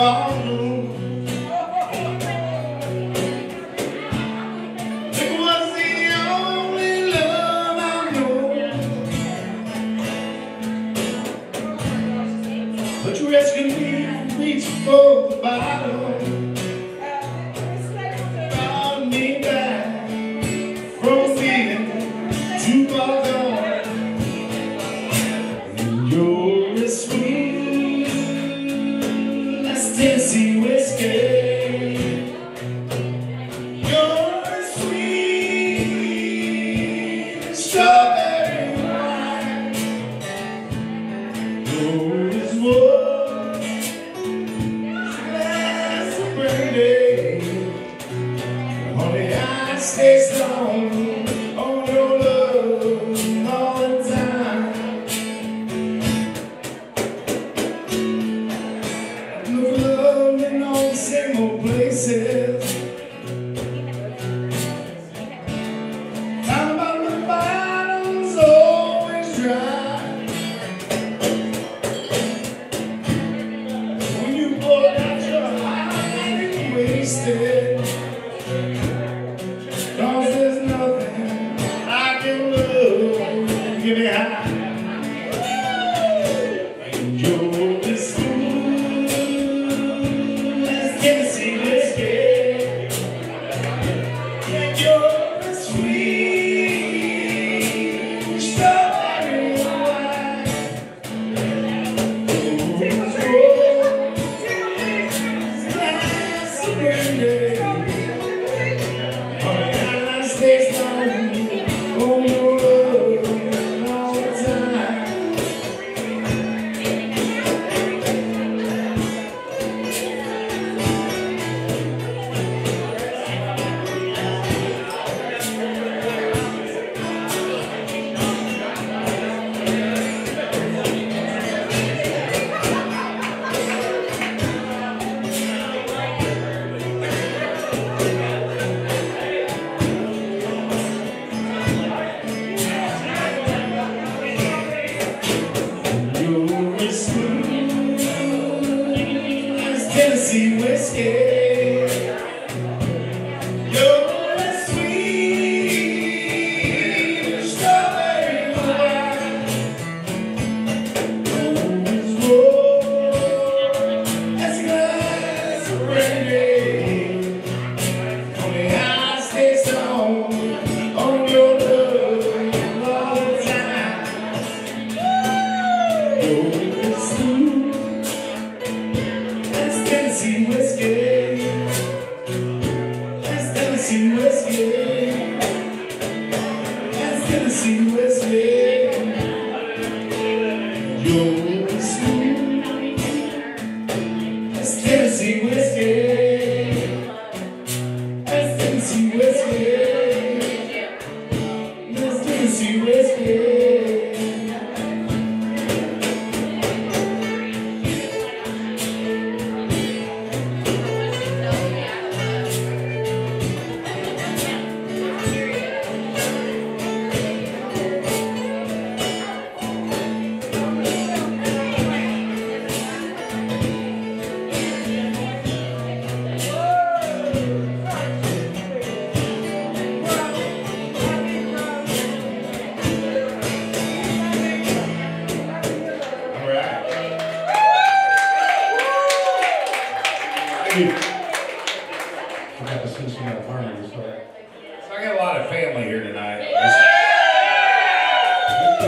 follow. It was the only love I know. But you rescued me from reaching for the bottle. Brought me back from being too far gone. You're as sweet as Tennessee whiskey. You're as sweet as strawberry wine. You're as warm as a brandy. Honey, I stay strong on your love all the time. Look, love in all the same old places. Time about the bottom's always dry. When you pour out your heart, it's wasted. 'Cause there's nothing like your love. Give me high. You're as smooth as Tennessee whiskey. And you're as sweet as strawberry wine. You're as warm as a brandy. Stay strong on your love all the time. You're as smooth as Tennessee whiskey. You're as sweet as strawberry wine. You're as warm as a glass of brandy. Only I stay strong on your love all the time. You're as smooth as Tennessee whiskey. As Tennessee whiskey. As Tennessee whiskey. You're as smooth as Tennessee whiskey. As Tennessee whiskey. As Tennessee whiskey. I got to sing some of that harmony, so I got a lot of family here tonight.